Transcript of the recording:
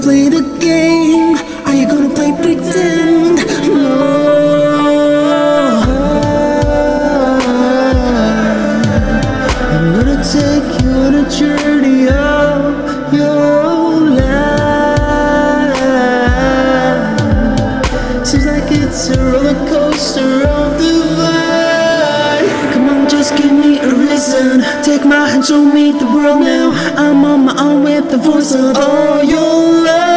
play the game? Are you gonna play pretend? No. I'm gonna take you on a journey of your life. Seems like it's a roller coaster of divine. Come on, just give me a reason. Take my hand, show me the world now. I'm on my own with the voice of all your love.